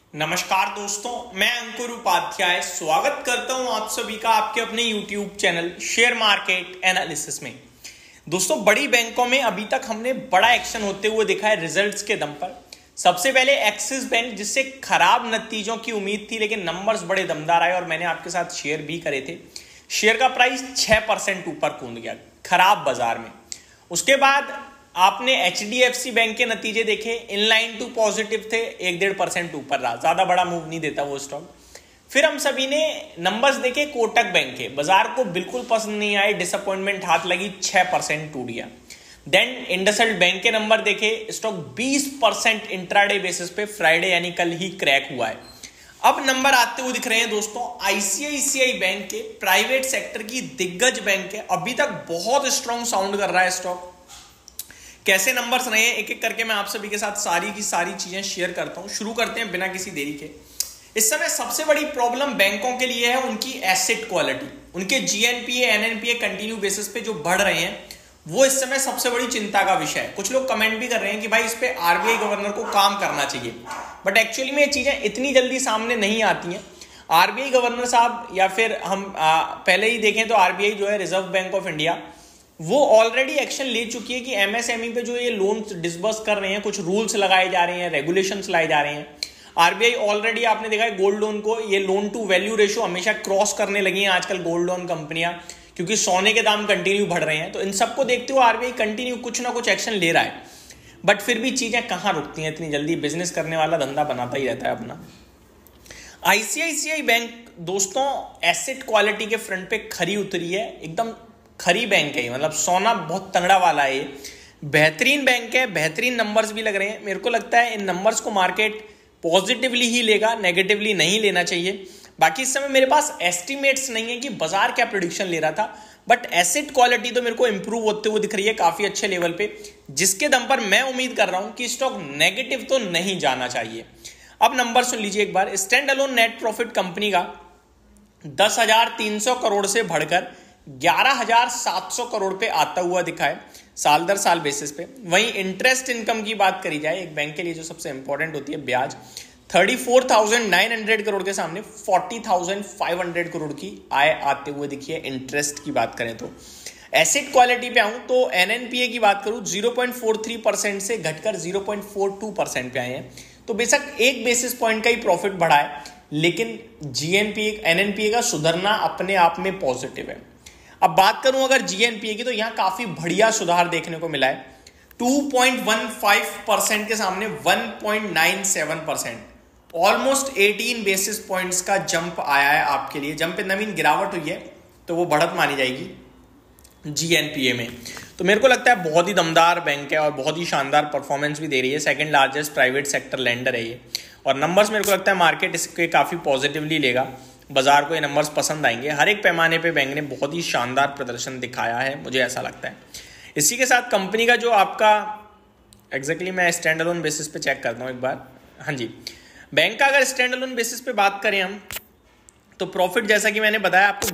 नमस्कार दोस्तों, मैं अंकुर उपाध्याय स्वागत करता हूं आप सभी का आपके अपने YouTube channel share market analysis में। दोस्तों, बड़ी बैंकों में अभी तक हमने बड़ा एक्शन होते हुए देखा है रिजल्ट्स के दम पर। सबसे पहले एक्सिस बैंक, जिससे खराब नतीजों की उम्मीद थी लेकिन नंबर्स बड़े दमदार आए और मैंने आपके साथ शेयर भी करे थे। शेयर का प्राइस 6% ऊपर कूद गया खराब बाजार में। उसके बाद आपने HDFC बैंक के नतीजे देखे, इनलाइन टू पॉजिटिव थे, 1-1.5% ऊपर रहा, ज्यादा बड़ा मूव नहीं देता वो स्टॉक। फिर हम सभी ने नंबर्स देखे कोटक बैंक के, बाजार को बिल्कुल पसंद नहीं आए, डिसअपॉइंटमेंट हाथ लगी, 6% टूट गया। देन इंडसइंड बैंक के नंबर देखे, स्टॉक 20% इंट्राडे बेसिस पे फ्राइडे यानी कल ही क्रैक हुआ है। अब नंबर आते हुए दिख रहे हैं दोस्तों ICICI बैंक के, प्राइवेट सेक्टर की दिग्गज बैंक है, अभी तक बहुत स्ट्रॉन्ग साउंड कर रहा है स्टॉक। कैसे नंबर्स रहे हैं एक एक करके मैं आप सभी के साथ सारी की सारी चीजें शेयर करता हूं। शुरू करते हैं बिना किसी देरी के। इस समय सबसे बड़ी प्रॉब्लम बैंकों के लिए है उनकी एसेट क्वालिटी। उनके GNPA NNPA कंटिन्यू बेसिस पे जो बढ़ रहे हैं वो इस समय सबसे बड़ी चिंता का विषय है। कुछ लोग कमेंट भी कर रहे हैं कि भाई इस पे RBI गवर्नर को काम करना चाहिए, बट एक्चुअली में ये चीजें इतनी जल्दी सामने नहीं आती हैं। RBI गवर्नर साहब या फिर हम पहले ही देखें तो RBI जो है, रिजर्व बैंक ऑफ इंडिया, वो ऑलरेडी एक्शन ले चुकी है कि MSME पे जो ये लोन डिसबर्स कर रहे हैं, कुछ रूल्स लगाए जा रहे हैं, रेगुलेशंस लाए जा रहे हैं। RBI ऑलरेडी आपने देखा है गोल्ड लोन को, ये लोन टू वैल्यू रेशियो हमेशा क्रॉस करने लगी हैं आजकल गोल्ड लोन कंपनियां, क्योंकि सोने के दाम कंटिन्यू बढ़ रहे हैं। तो इन सबको देखते हुए RBI कंटिन्यू कुछ ना कुछ एक्शन ले रहा है, बट फिर भी चीजें कहां रुकती हैं इतनी जल्दी। बिजनेस करने वाला धंधा बनाता ही रहता है अपना। ICICI बैंक दोस्तों एसेट क्वालिटी के फ्रंट पे खरी उतरी है, एकदम खरी बैंक है, मतलब सोना बहुत तगड़ा वाला है। बेहतरीन बैंक है, बेहतरीन नंबर्स भी लग रहे हैं। मेरे को लगता है इन नंबर्स को मार्केट पॉजिटिवली ही लेगा, नेगेटिवली नहीं लेना चाहिए। बाकी इस समय मेरे पास एस्टिमेट्स नहीं है कि बाजार क्या प्रेडिक्शन ले रहा था, बट एसेट क्वालिटी तो मेरे को इंप्रूव होते हुए दिख रही है काफी अच्छे लेवल पे, जिसके दम पर मैं उम्मीद कर रहा हूं कि स्टॉक नेगेटिव तो नहीं जाना चाहिए। अब नंबर सुन लीजिए एक बार। Standalone net profit company का 10,300 करोड़ से बढ़कर 11,700 करोड़ पे आता हुआ दिखा है साल दर साल बेसिस पे। वहीं इंटरेस्ट इनकम की बात करी जाए, एक बैंक के लिए जो सबसे इंपॉर्टेंट होती है ब्याज, 34,900 करोड़ के सामने 40,500 करोड़ की आय आते हुए दिखी है इंटरेस्ट की बात करें तो। एसेट क्वालिटी पे आऊं तो NNPA की बात करूं 0.43% से घटकर 0.42% पे आए हैं। तो बेशक एक बेसिस पॉइंट का ही प्रॉफिट बढ़ा है, लेकिन GNPA NNPA का सुधरना अपने आप में पॉजिटिव है। अब बात करूं अगर GNPA की, तो यहां काफी बढ़िया सुधार देखने को मिला है। 2.15% के सामने 1.97%, ऑलमोस्ट 18 बेसिस पॉइंट्स का जंप आया है आपके लिए। जंप इन मीन गिरावट हुई है, तो वो बढ़त मानी जाएगी GNPA में। तो मेरे को लगता है बहुत ही दमदार बैंक है और बहुत ही शानदार परफॉर्मेंस भी दे रही है। Second largest private sector lender है ये, और नंबर्स मेरे को लगता है मार्केट इसके काफी पॉजिटिवली लेगा। बाजार को ये नंबर्स पसंद आएंगे। हर एक पैमाने पे बैंक ने बहुत ही शानदार प्रदर्शन दिखाया है, मुझे ऐसा लगता है। इसी के साथ कंपनी का जो आपका एग्जैक्टली मैं स्टैंड अलोन बेसिस पे चेक करता हूँ एक बार। हाँ जी, बैंक का अगर स्टैंड अलोन बेसिस पे बात करें हम, तो प्रॉफिट जैसा कि मैंने बताया आपको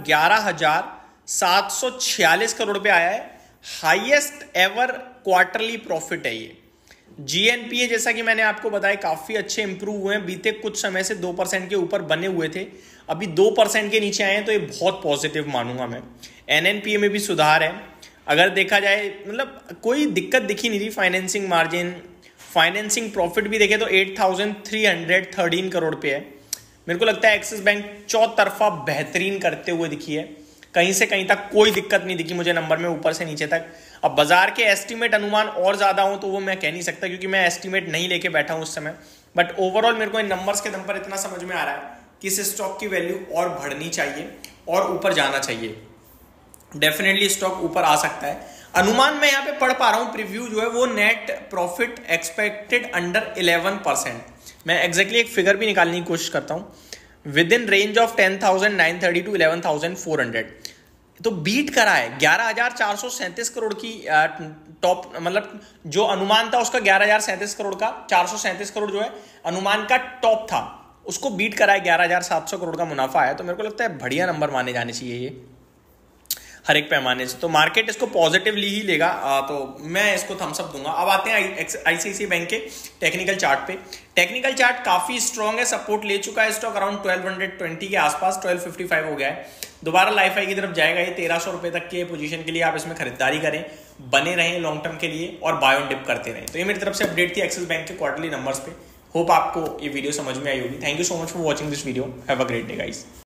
11,746 करोड़ पे आया है। हाईएस्ट एवर क्वार्टरली प्रॉफिट है ये। GNPA जैसा कि मैंने आपको बताया काफी अच्छे इंप्रूव हुए हैं, बीते कुछ समय से 2% के ऊपर बने हुए थे, अभी 2% के नीचे आए हैं, तो ये बहुत पॉजिटिव मानूंगा मैं। NNPA में भी सुधार है अगर देखा जाए, मतलब कोई दिक्कत दिखी नहीं थी। फाइनेंसिंग मार्जिन, फाइनेंसिंग प्रॉफिट भी देखे तो 8,313 करोड़ पे है। मेरे को लगता है एक्सिस बैंक चौतरफा बेहतरीन करते हुए दिखी है, कहीं से कहीं तक कोई दिक्कत नहीं दिखी मुझे नंबर में ऊपर से नीचे तक। अब बाजार के एस्टीमेट अनुमान और ज्यादा हो तो वो मैं कह नहीं सकता, क्योंकि मैं एस्टीमेट नहीं लेके बैठा हूं उस समय, बट ओवरऑल मेरे को इन नंबर्स के दम पर इतना समझ में आ रहा है कि इस स्टॉक की वैल्यू और बढ़नी चाहिए और ऊपर जाना चाहिए। डेफिनेटली स्टॉक ऊपर आ सकता है। अनुमान मैं यहाँ पे पढ़ पा रहा हूँ, प्रीव्यू जो है वो नेट प्रॉफिट एक्सपेक्टेड अंडर 11%। मैं एग्जैक्टली एक फिगर भी निकालने की कोशिश करता हूँ, within range of 10,930 to 11,400। तो बीट करा है 11,437 करोड़ की टॉप, मतलब जो अनुमान था उसका 11,037 करोड़ का, 437 करोड़ जो है अनुमान का टॉप था, उसको बीट करा है। 11,700 करोड़ का मुनाफा है, तो मेरे को लगता है बढ़िया नंबर माने जाने चाहिए ये। हर एक पैमाने से। तो मार्केट इसको पॉजिटिवली ही लेगा, तो मैं इसको थम्स अप दूंगा। अब आते हैं आईसीआईसीआई बैंक के टेक्निकल चार्ट पे। टेक्निकल चार्ट काफी स्ट्रॉन्ग है, सपोर्ट ले चुका है स्टॉक अराउंड 1220 के आसपास, 1255 हो गया है। दोबारा लाइफ हाई की तरफ जाएगा। ये 1300 रुपए तक के पोजीशन के लिए आप इसमें खरीदारी करें, बने रहें लॉन्ग टर्म के लिए और बाय ऑन डिप करते रहें। तो ये मेरी तरफ से अपडेट थी एक्सिस बैंक के क्वार्टरली नंबर्स पे। होप आपको ये वीडियो समझ में आई होगी। Thank you so much for watching this video. Have a great day guys.